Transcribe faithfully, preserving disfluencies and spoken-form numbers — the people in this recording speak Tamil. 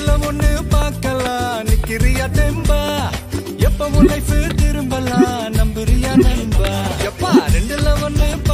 ரெண்டுல ஒண்ணு பார்க்கலாம் நிக்கிறியா தெம்பா எப்பவும் லைஃப் திரும்பலாம் நம்புறியா நண்பா எப்பா ரெண்டுல ஒண்ணு